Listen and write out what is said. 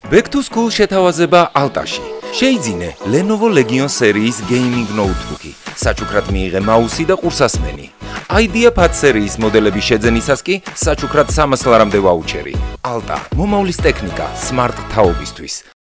Back to School შეთავაზება ალტაში. შეიძინე Lenovo Legion სერიის gaming notebook-ი. საჩუქრად მიიღე მაუსი და ყურსასმენი. IdeaPad სერიის მოდელების შეძენისას კი საჩუქრად 300 ლარამდე ვაუჩერი. ალტა, მომავლის ტექნიკა, smart თაობისთვის.